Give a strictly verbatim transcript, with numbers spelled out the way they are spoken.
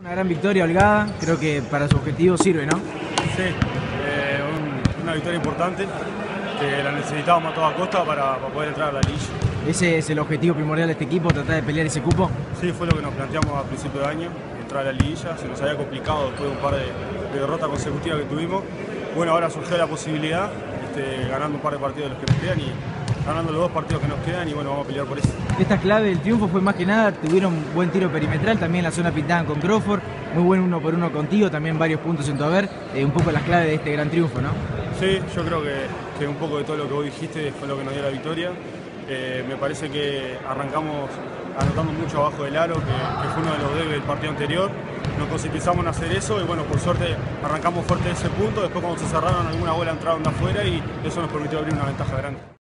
Una gran victoria holgada, creo que para su objetivo sirve, ¿no? Sí, eh, un, una victoria importante que la necesitábamos a toda costa para, para poder entrar a la liguilla. ¿Ese es el objetivo primordial de este equipo, tratar de pelear ese cupo? Sí, fue lo que nos planteamos a principio de año, entrar a la liguilla. Se nos había complicado después de un par de, de derrotas consecutivas que tuvimos. Bueno, ahora surgió la posibilidad, este, ganando un par de partidos de los que nos quedan y ganando los dos partidos que nos quedan y bueno, vamos a pelear por eso. Esta clave del triunfo fue más que nada, tuvieron buen tiro perimetral, también la zona pintada con Crawford, muy buen uno por uno contigo, también varios puntos en tu haber, eh, un poco las claves de este gran triunfo, ¿no? Sí, yo creo que, que un poco de todo lo que vos dijiste fue lo que nos dio la victoria. Eh, me parece que arrancamos anotando mucho abajo del aro, que, que fue uno de los débiles del partido anterior. Nos concientizamos en hacer eso y bueno, por suerte arrancamos fuerte ese punto. Después cuando se cerraron alguna bola entraron de afuera y eso nos permitió abrir una ventaja grande.